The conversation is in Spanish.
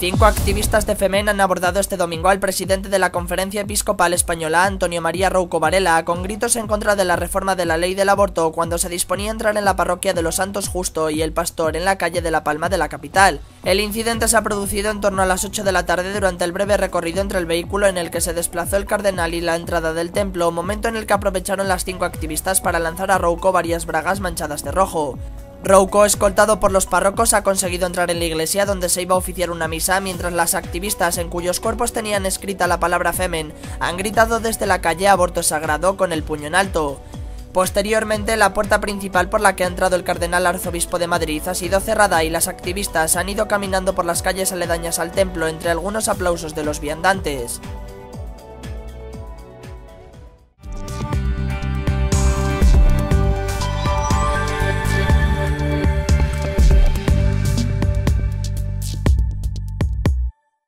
5 activistas de Femen han abordado este domingo al presidente de la Conferencia Episcopal Española, Antonio María Rouco Varela, con gritos en contra de la reforma de la ley del aborto cuando se disponía a entrar en la parroquia de los Santos Justo y el Pastor en la calle de La Palma de la capital. El incidente se ha producido en torno a las 8 de la tarde durante el breve recorrido entre el vehículo en el que se desplazó el cardenal y la entrada del templo, momento en el que aprovecharon las 5 activistas para lanzar a Rouco varias bragas manchadas de rojo. Rouco, escoltado por los párrocos, ha conseguido entrar en la iglesia donde se iba a oficiar una misa, mientras las activistas, en cuyos cuerpos tenían escrita la palabra Femen, han gritado desde la calle "Aborto sagrado" con el puño en alto. Posteriormente, la puerta principal por la que ha entrado el cardenal arzobispo de Madrid ha sido cerrada y las activistas han ido caminando por las calles aledañas al templo entre algunos aplausos de los viandantes.